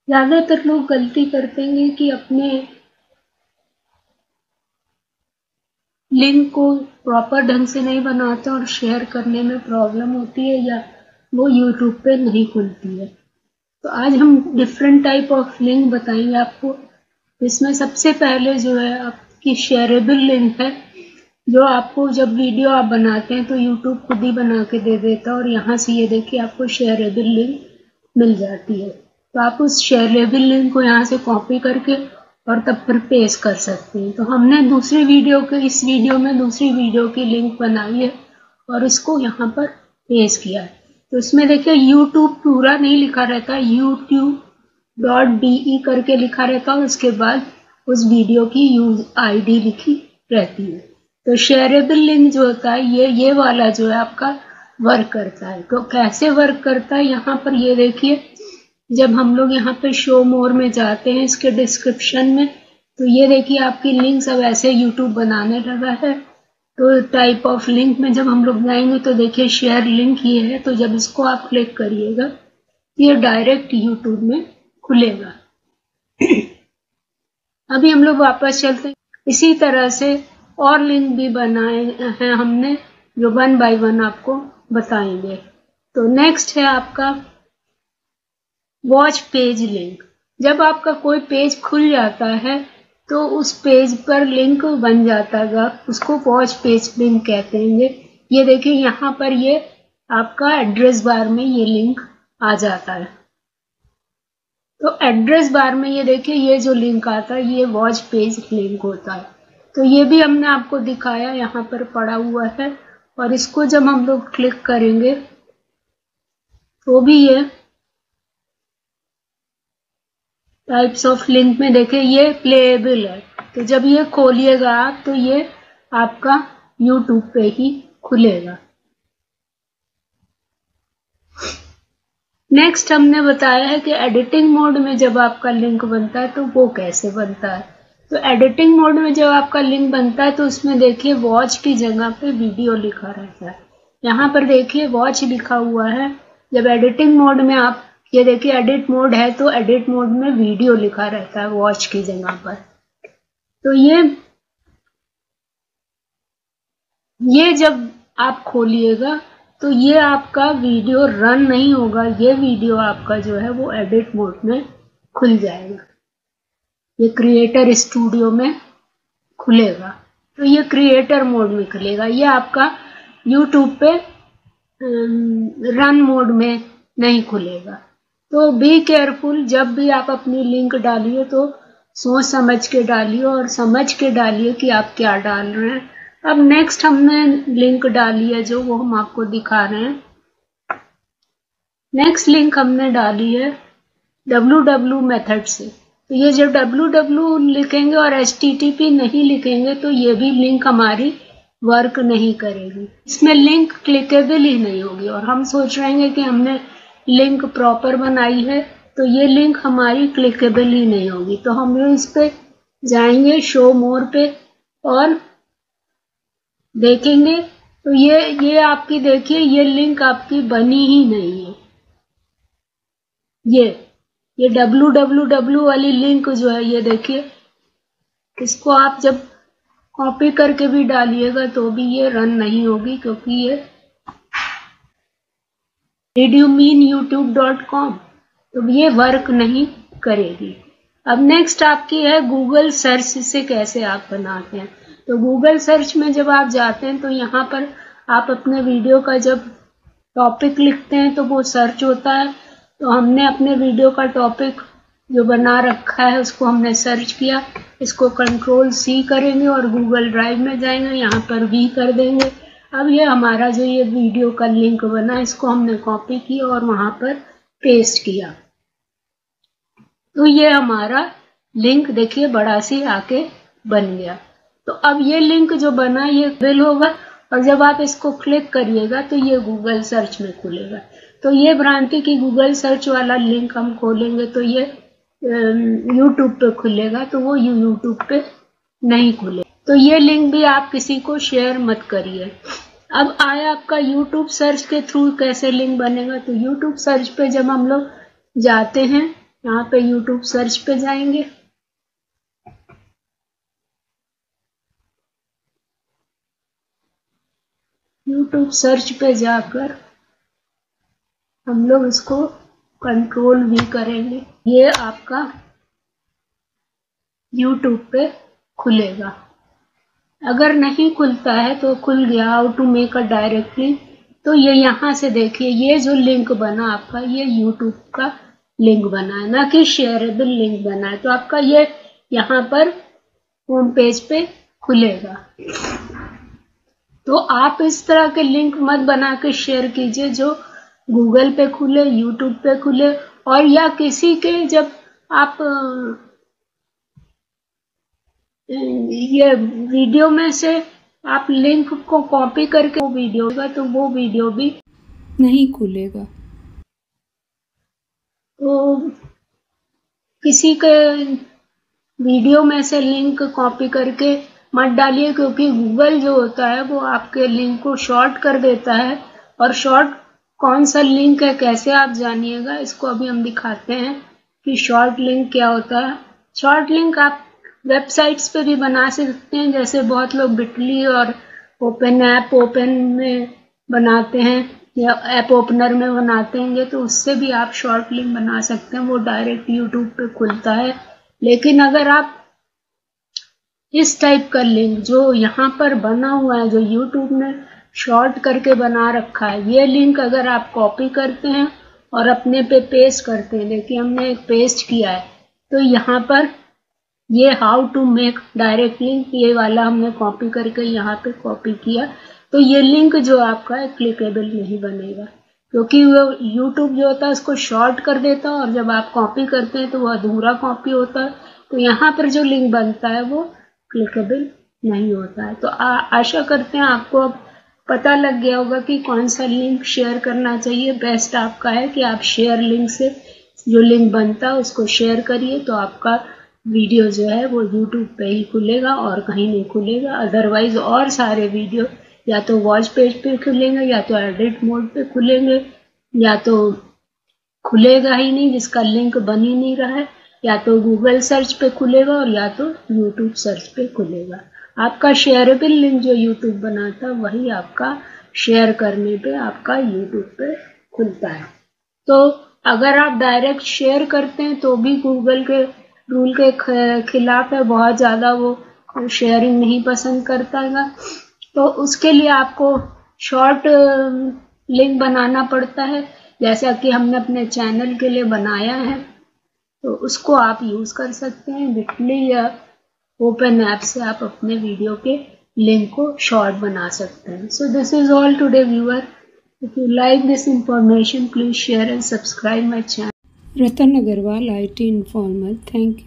ज़्यादातर लोग गलती करते हैं कि अपने लिंक को प्रॉपर ढंग से नहीं बनाते और शेयर करने में प्रॉब्लम होती है या वो यूट्यूब पे नहीं खुलती है। तो आज हम डिफरेंट टाइप ऑफ लिंक बताएंगे आपको। इसमें सबसे पहले जो है आपकी शेयरेबल लिंक है, जो आपको जब वीडियो आप बनाते हैं तो यूट्यूब खुद ही बना के दे देता है और यहाँ से ये देखिए आपको शेयरेबल लिंक मिल जाती है। तो आप उस शेयरेबल लिंक को यहाँ से कॉपी करके और तब फिर पेस्ट कर सकते हैं। तो हमने दूसरी वीडियो के इस वीडियो में दूसरी वीडियो की लिंक बनाई है और इसको यहाँ पर पेस्ट किया है। तो इसमें देखिए यूट्यूब पूरा नहीं लिखा रहता, youtube.de करके लिखा रहता है और उसके बाद उस वीडियो की यूज आईडी लिखी रहती है। तो शेयरेबल लिंक जो होता है ये वाला जो है आपका वर्क करता है। तो कैसे वर्क करता है, यहाँ पर ये देखिए, जब हम लोग यहाँ पे शो मोर में जाते हैं इसके डिस्क्रिप्शन में, तो ये देखिए आपकी लिंक सब ऐसे यूट्यूब बनाने लगा है। तो टाइप ऑफ लिंक में जब हम लोग जाएंगे तो देखिए शेयर लिंक ये है, तो जब इसको आप क्लिक करिएगा ये डायरेक्ट यूट्यूब में खुलेगा। अभी हम लोग वापस चलते हैं। इसी तरह से और लिंक भी बनाए हैं हमने, जो 1 बाय 1 आपको बताएंगे। तो नेक्स्ट है आपका वॉच पेज लिंक। जब आपका कोई पेज खुल जाता है तो उस पेज पर लिंक बन जाता है, उसको वॉच पेज लिंक कहते हैं। ये देखिए यहाँ पर ये आपका एड्रेस बार में ये लिंक आ जाता है। तो एड्रेस बार में ये देखिए ये जो लिंक आता है ये वॉच पेज लिंक होता है। तो ये भी हमने आपको दिखाया, यहाँ पर पड़ा हुआ है और इसको जब हम लोग क्लिक करेंगे तो भी ये टाइप्स ऑफ लिंक में देखिए ये प्लेएबल है। तो जब ये खोलिएगा आप तो ये आपका यूट्यूब पे ही खुलेगा। नेक्स्ट हमने बताया है कि एडिटिंग मोड में जब आपका लिंक बनता है तो वो कैसे बनता है। तो एडिटिंग मोड में जब आपका लिंक बनता है तो उसमें देखिए वॉच की जगह पे वीडियो लिखा रहता है। यहाँ पर देखिए वॉच लिखा हुआ है। जब एडिटिंग मोड में आप ये देखिए एडिट मोड है तो एडिट मोड में वीडियो लिखा रहता है वॉच की जगह पर। तो ये जब आप खोलिएगा तो ये आपका वीडियो रन नहीं होगा, ये वीडियो आपका जो है वो एडिट मोड में खुल जाएगा। ये क्रिएटर स्टूडियो में खुलेगा। तो ये क्रिएटर मोड में खुलेगा, ये आपका यूट्यूब पे रन मोड में नहीं खुलेगा। तो बी केयरफुल, जब भी आप अपनी लिंक डालिए तो सोच समझ के डालिए और समझ के डालिए कि आप क्या डाल रहे हैं। अब नेक्स्ट हमने लिंक डाली है जो वो हम आपको दिखा रहे हैं। नेक्स्ट लिंक हमने डाली है www मेथड से। तो ये जब www लिखेंगे और http नहीं लिखेंगे तो ये भी लिंक हमारी वर्क नहीं करेगी, इसमें लिंक क्लिकेबल ही नहीं होगी। और हम सोच रहे हैं कि हमने लिंक प्रॉपर बनाई है तो ये लिंक हमारी क्लिकेबल ही नहीं होगी। तो हम इस पे जाएंगे शो मोर पे और देखेंगे तो ये आपकी देखिए ये लिंक आपकी बनी ही नहीं है। ये www वाली लिंक जो है ये देखिए, इसको आप जब कॉपी करके भी डालिएगा तो भी ये रन नहीं होगी क्योंकि ये Did you mean youtube.com, तो ये वर्क नहीं करेगी। अब नेक्स्ट आपकी है गूगल सर्च से कैसे आप बनाते हैं। तो गूगल सर्च में जब आप जाते हैं तो यहाँ पर आप अपने वीडियो का जब टॉपिक लिखते हैं तो वो सर्च होता है। तो हमने अपने वीडियो का टॉपिक जो बना रखा है उसको हमने सर्च किया, इसको Ctrl+C करेंगे और गूगल ड्राइव में जाएंगे, यहाँ पर V कर देंगे। अब ये हमारा जो ये वीडियो का लिंक बना इसको हमने कॉपी किया और वहां पर पेस्ट किया। तो ये हमारा लिंक देखिए बड़ा सी आके बन गया। तो अब ये लिंक जो बना ये बिल होगा और जब आप इसको क्लिक करिएगा तो ये गूगल सर्च में खुलेगा। तो ये भ्रांति की गूगल सर्च वाला लिंक हम खोलेंगे तो ये यूट्यूब पे खुलेगा, तो वो यूट्यूब पे नहीं खुले। तो ये लिंक भी आप किसी को शेयर मत करिए। अब आया आपका यूट्यूब सर्च के थ्रू कैसे लिंक बनेगा। तो यूट्यूब सर्च पे जब हम लोग जाते हैं यहाँ पे YouTube सर्च पे जाएंगे। YouTube सर्च पे जाकर हम लोग इसको कंट्रोल भी करेंगे। ये आपका YouTube पे खुलेगा। अगर नहीं खुलता है तो खुल गया how to make a direct link. तो ये यहाँ से देखिए, ये जो लिंक बना आपका, ये YouTube का लिंक बना है, ना कि शेयरेबल लिंक बना है। तो आपका ये यहाँ पर होम पेज पे खुलेगा। तो आप इस तरह के लिंक मत बना के शेयर कीजिए जो गूगल पे खुले, यूट्यूब पे खुले, और या किसी के जब आप ये वीडियो में से आप लिंक को कॉपी करके वो वीडियो का, तो वो वीडियो भी नहीं खुलेगा। तो किसी के वीडियो में से लिंक कॉपी करके मत डालिए, क्योंकि गूगल जो होता है वो आपके लिंक को शॉर्ट कर देता है। और शॉर्ट कौन सा लिंक है, कैसे आप जानिएगा, इसको अभी हम दिखाते हैं कि शॉर्ट लिंक क्या होता है। शॉर्ट लिंक आप वेबसाइट्स पे भी बना सकते हैं, जैसे बहुत लोग बिटली और ओपन में बनाते हैं या ऐप ओपनर में बनाते हैं, तो उससे भी आप शॉर्ट लिंक बना सकते हैं, वो डायरेक्ट यूट्यूब पे खुलता है। लेकिन अगर आप इस टाइप का लिंक जो यहाँ पर बना हुआ है, जो यूट्यूब ने शॉर्ट करके बना रखा है, ये लिंक अगर आप कॉपी करते हैं और अपने पे पेस्ट करते हैं, देखिए हमने एक पेस्ट किया है, तो यहाँ पर ये how to make direct link, ये वाला हमने कॉपी करके यहाँ पे कॉपी किया, तो ये लिंक जो आपका है क्लिकेबल नहीं बनेगा, क्योंकि वो यूट्यूब जो होता है उसको शॉर्ट कर देता है, और जब आप कॉपी करते हैं तो वो अधूरा कॉपी होता है। तो यहाँ पर जो लिंक बनता है वो क्लिकेबल नहीं होता है। तो आशा करते हैं आपको अब पता लग गया होगा कि कौन सा लिंक शेयर करना चाहिए। बेस्ट आपका है कि आप शेयर लिंक से जो लिंक बनता है उसको शेयर करिए, तो आपका वीडियो जो है वो यूट्यूब पे ही खुलेगा और कहीं नहीं खुलेगा। अदरवाइज और सारे वीडियो या तो वॉच पेज पे खुलेंगे, या तो एडिट मोड पे खुलेंगे, या तो खुलेगा ही नहीं जिसका लिंक बन ही नहीं रहा है, या तो गूगल सर्च पे खुलेगा और या तो यूट्यूब सर्च पे खुलेगा। आपका शेयरेबल लिंक जो यूट्यूब बनाता है वही आपका शेयर करने पे आपका यूट्यूब पे खुलता है। तो अगर आप डायरेक्ट शेयर करते हैं तो भी गूगल के रूल के खिलाफ है, बहुत ज़्यादा वो शेयरिंग नहीं पसंद करता है। तो उसके लिए आपको शॉर्ट लिंक बनाना पड़ता है, जैसा कि हमने अपने चैनल के लिए बनाया है, तो उसको आप यूज़ कर सकते हैं। बिटली या ओपन ऐप से आप अपने वीडियो के लिंक को शॉर्ट बना सकते हैं। So this is all today viewer. If you like this information please share and subscribe my channel. Ratan Agarwal, IT Informer। Thank you.